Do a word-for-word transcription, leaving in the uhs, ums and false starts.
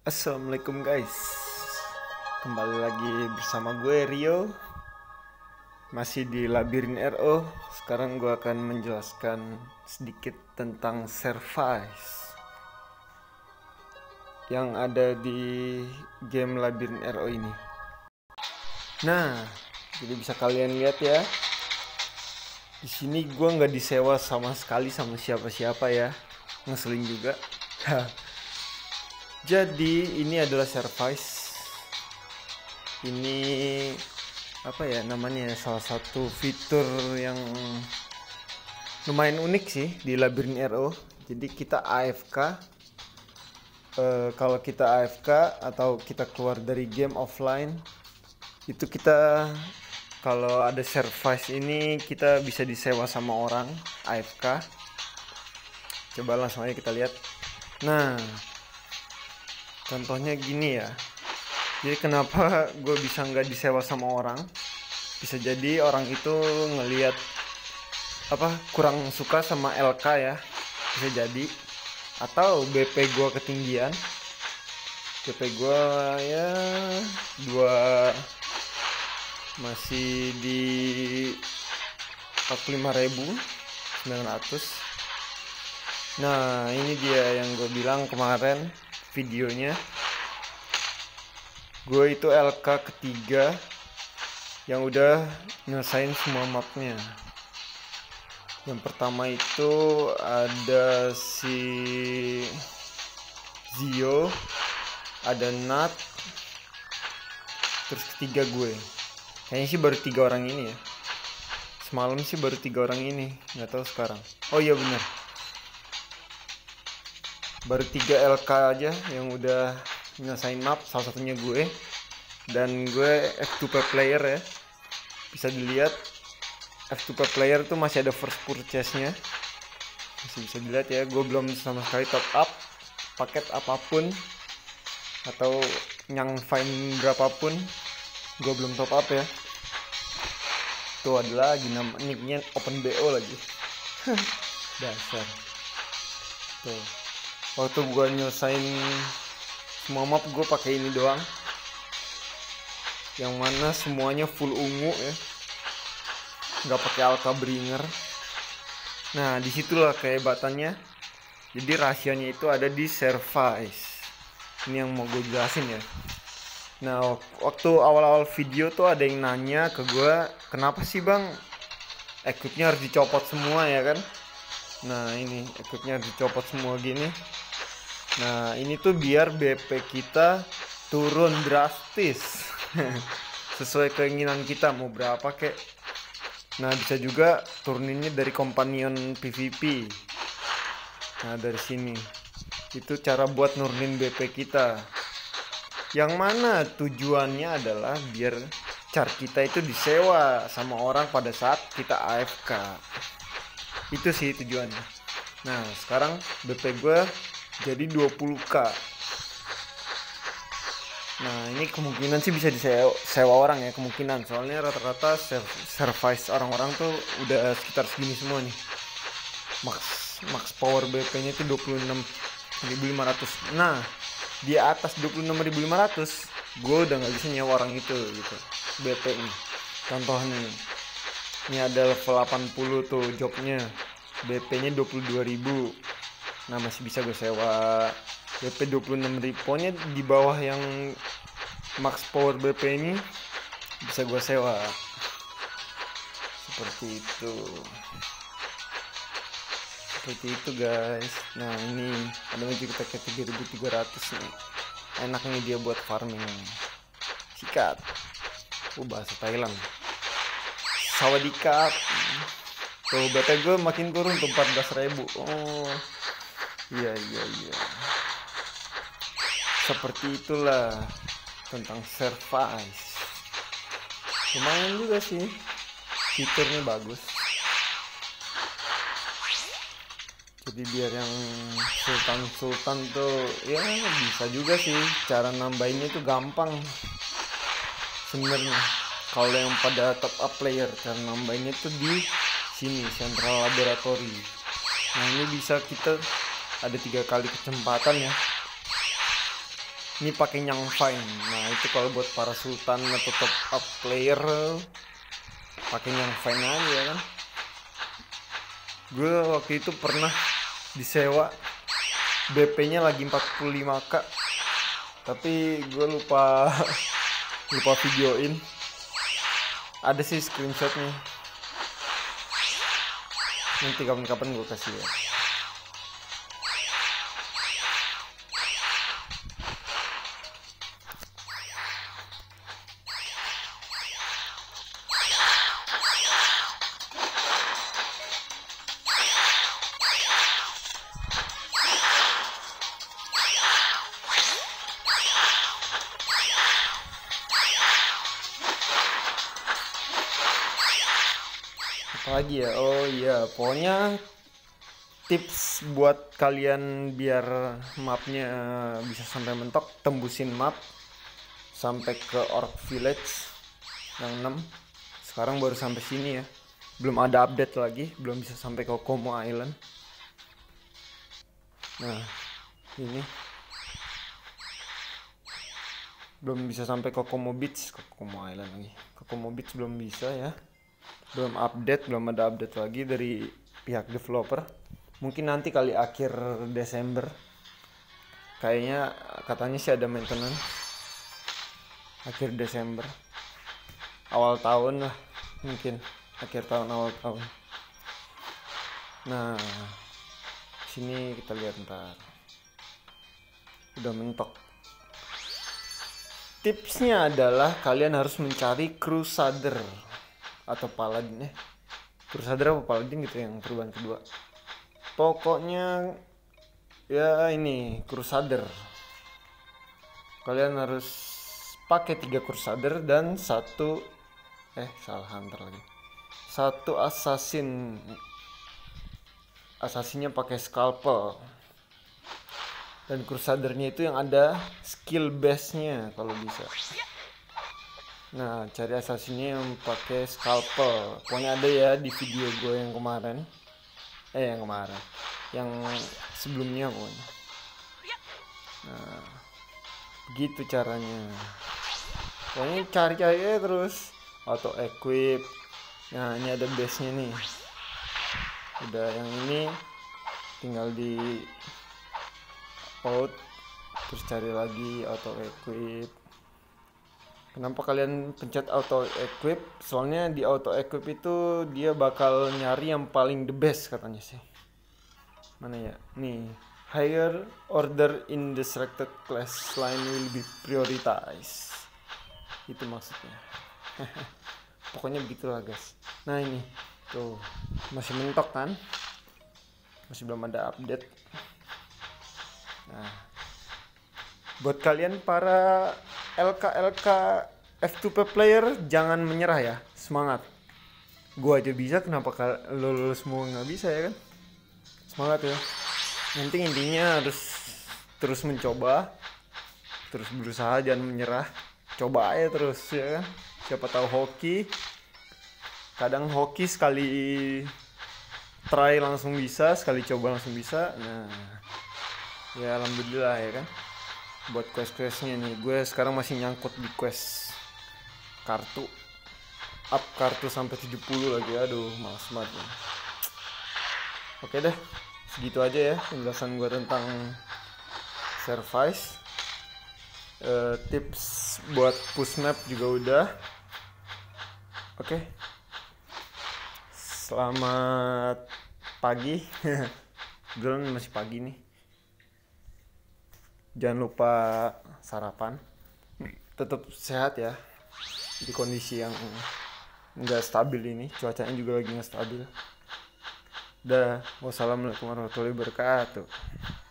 Assalamualaikum guys, kembali lagi bersama gue Rio, masih di Labirin R O. Sekarang gue akan menjelaskan sedikit tentang service yang ada di game Labirin R O ini. Nah, jadi bisa kalian lihat ya, di sini gue nggak disewa sama sekali sama siapa-siapa ya, ngeselin juga. Jadi ini adalah service. Ini apa ya namanya? Salah satu fitur yang lumayan unik sih di Labirin R O. Jadi kita A F K. E, kalau kita A F K atau kita keluar dari game offline, itu kita kalau ada service ini kita bisa disewa sama orang A F K. Coba langsung aja kita lihat. Nah, contohnya gini ya. Jadi kenapa gue bisa nggak disewa sama orang? Bisa jadi orang itu ngelihat apa kurang suka sama L K ya, bisa jadi. Atau B P gue ketinggian. B P gue ya dua masih di empat puluh lima ribu sembilan ratus. Nah ini dia yang gue bilang kemarin videonya. Gue itu L K ketiga yang udah nyelesain semua mapnya. Yang pertama itu ada si Zio, ada Nat, terus ketiga gue. Kayaknya sih baru tiga orang ini ya. Semalam sih baru tiga orang ini, nggak tahu sekarang. Oh iya bener, baru tiga L K aja yang udah nyelesain map, salah satunya gue. Dan gue F two P player ya, bisa dilihat F two P player tuh masih ada first purchase nya, masih bisa dilihat ya. Gue belum sama sekali top up paket apapun atau yang fine berapapun, gue belum top up ya. Tuh adalah lagi nama nicknya Open B O lagi. Dasar. Tuh waktu gue nyelesain semua map gue pakai ini doang, yang mana semuanya full ungu ya, nggak pakai Alka Bringer. Nah disitulah kehebatannya. Jadi rahasianya itu ada di service. Ini yang mau gue jelasin ya. Nah waktu awal-awal video tuh ada yang nanya ke gue, kenapa sih bang equipnya harus dicopot semua ya kan. Nah ini equipnya harus dicopot semua gini. Nah ini tuh biar B P kita turun drastis sesuai keinginan kita mau berapa kek. Nah bisa juga turuninnya dari companion P V P. Nah dari sini itu cara buat nurunin B P kita, yang mana tujuannya adalah biar char kita itu disewa sama orang pada saat kita A F K. Itu sih tujuannya. Nah sekarang B P gue jadi dua puluh k. Nah ini kemungkinan sih bisa disewa sewa orang ya, kemungkinan. Soalnya rata-rata service orang-orang tuh udah sekitar segini semua nih. Max max power B P nya itu dua puluh enam ribu lima ratus. Nah di atas dua puluh enam ribu lima ratus gue udah gak bisa nyewa orang itu gitu B P ini. Contohnya nih, ini ada level delapan puluh tuh jobnya, B P nya dua puluh dua ribu. Nah masih bisa gue sewa. B P dua puluh enam ribu, pokoknya di bawah yang max power B P ini bisa gue sewa. Seperti itu. Seperti itu guys. Nah ini ada lagi kita ke tiga ribu tiga ratus nih. Enak nih dia buat farming. Sikat. Oh bahasa Thailand. Sawadikap. Tuh B P gue makin turun tuh empat belas ribu. Oh iya iya iya. Seperti itulah tentang service. Lumayan juga sih, fiturnya bagus. Jadi biar yang sultan-sultan tuh ya bisa juga sih, cara nambahinnya itu gampang sebenarnya. Kalau yang pada top up player, cara nambahinnya tuh di sini Central Laboratory. Nah ini bisa kita ada tiga kali kecepatan ya. Ini pakai Nyang Fine. Nah itu kalau buat para sultan atau top up player pakai Nyang Fine aja kan. Gue waktu itu pernah disewa, B P-nya lagi empat puluh lima k, tapi gue lupa lupa videoin. Ada sih screenshotnya. Nanti kapan-kapan gue kasih ya. Lagi ya, oh iya, pokoknya tips buat kalian biar mapnya bisa sampai mentok, tembusin map sampai ke Orc Village yang enam. Sekarang baru sampai sini ya, belum ada update lagi, belum bisa sampai ke Kokomo Island. Nah ini belum bisa sampai ke Kokomo Beach, Kokomo Island lagi, Kokomo Beach belum bisa ya. Belum update, belum ada update lagi dari pihak developer. Mungkin nanti kali akhir Desember. Kayaknya katanya sih ada maintenance akhir Desember, awal tahun lah, mungkin akhir tahun awal tahun. Nah sini kita lihat ntar. Udah mentok. Tipsnya adalah kalian harus mencari Crusader atau Paladin, eh Crusader apa Paladin gitu yang perubahan kedua. Pokoknya ya ini Crusader. Kalian harus pakai tiga Crusader dan satu eh salah Hunter lagi. Satu Assassin. Assassinnya pakai Scalpel. Dan Crusadernya itu yang ada skill base-nya kalau bisa. Nah, cari assassinnya yang pakai Scalpel. Pokoknya ada ya di video gue yang kemarin. Eh, yang kemarin. Yang sebelumnya pokoknya. Nah, begitu caranya. Pokoknya cari-cari aja terus. Auto equip. Nah, ini ada base-nya nih. Udah yang ini tinggal di out. Terus cari lagi auto equip. Kenapa kalian pencet auto equip? Soalnya di auto equip itu dia bakal nyari yang paling the best katanya sih. Mana ya? Nih, higher order in the selected class line will be prioritized. Itu maksudnya. Pokoknya begitulah guys. Nah ini tuh masih mentok kan? Masih belum ada update. Nah, buat kalian para L K L K F two P player jangan menyerah ya, semangat. Gua aja bisa, kenapa lo, lo semua nggak bisa ya kan? Semangat ya. Nanti intinya harus terus mencoba, terus berusaha, jangan menyerah. Coba aja terus ya kan. Siapa tahu hoki. Kadang hoki sekali try langsung bisa, sekali coba langsung bisa. Nah, ya alhamdulillah ya kan. Buat quest-questnya nih, gue sekarang masih nyangkut di quest kartu, up kartu sampai tujuh puluh lagi. Aduh, malas banget ya. Oke deh, segitu aja ya penjelasan gue tentang service. uh, Tips buat push map juga udah. Oke, selamat pagi. Belum, masih pagi nih. Jangan lupa sarapan, tetap sehat ya di kondisi yang nggak stabil ini, cuacanya juga lagi nggak stabil. Dah, wassalamualaikum warahmatullahi wabarakatuh.